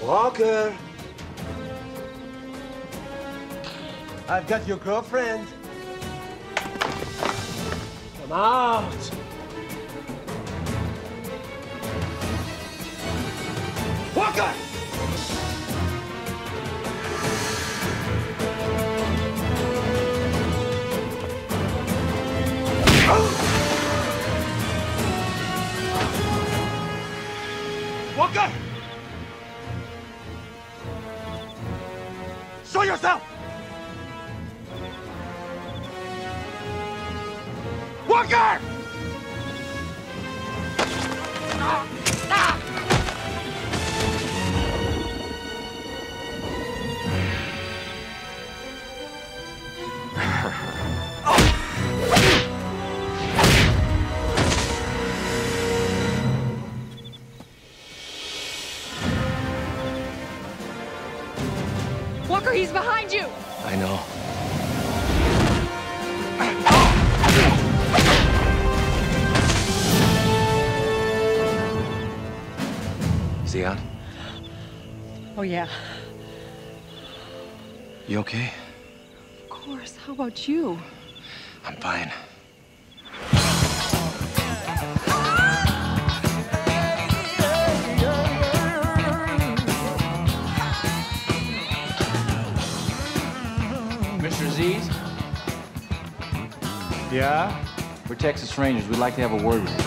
Walker! I've got your girlfriend. Come out! Walker! Walker! Show yourself! Walker! Walker, he's behind you! I know. Is he out? Oh, yeah. You okay? Of course. How about you? I'm fine. Mr. Aziz? Yeah? We're Texas Rangers. We'd like to have a word with you.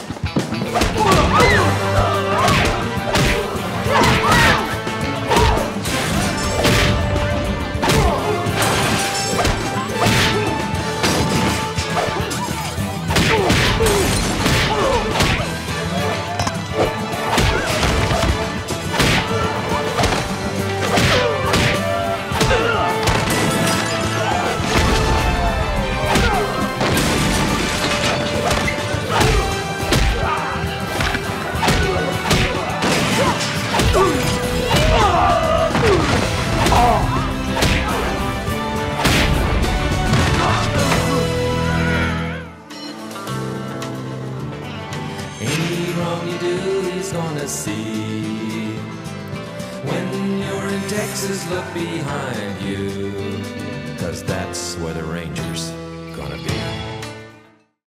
Any wrong you do, he's gonna see. When you're in Texas, look behind you, 'cause that's where the Rangers gonna be.